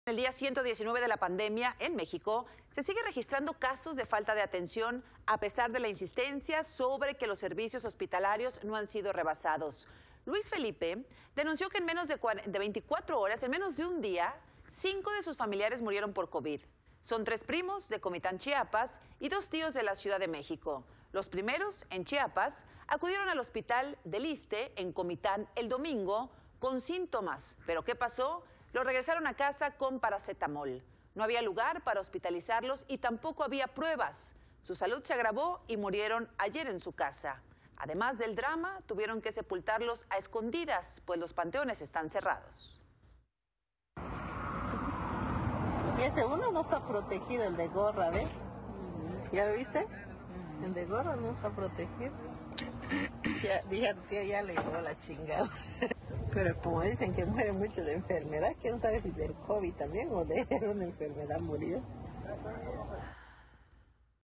El día 119 de la pandemia en México, se sigue registrando casos de falta de atención a pesar de la insistencia sobre que los servicios hospitalarios no han sido rebasados. Luis Felipe denunció que en menos de 24 horas, en menos de un día, 5 de sus familiares murieron por COVID. Son 3 primos de Comitán, Chiapas, y 2 tíos de la Ciudad de México. Los primeros, en Chiapas, acudieron al hospital del Iste, en Comitán, el domingo, con síntomas. ¿Pero qué pasó? Los regresaron a casa con paracetamol. No había lugar para hospitalizarlos y tampoco había pruebas. Su salud se agravó y murieron ayer en su casa. Además del drama, tuvieron que sepultarlos a escondidas, pues los panteones están cerrados. Y ese uno no está protegido, el de gorra, ¿ves? ¿Ya lo viste? El de gorra no está protegido. Ya, dije, tío, ya le llevó la chingada. Pero como dicen que muere mucho de enfermedad, quién sabe si del COVID también o de una enfermedad murió.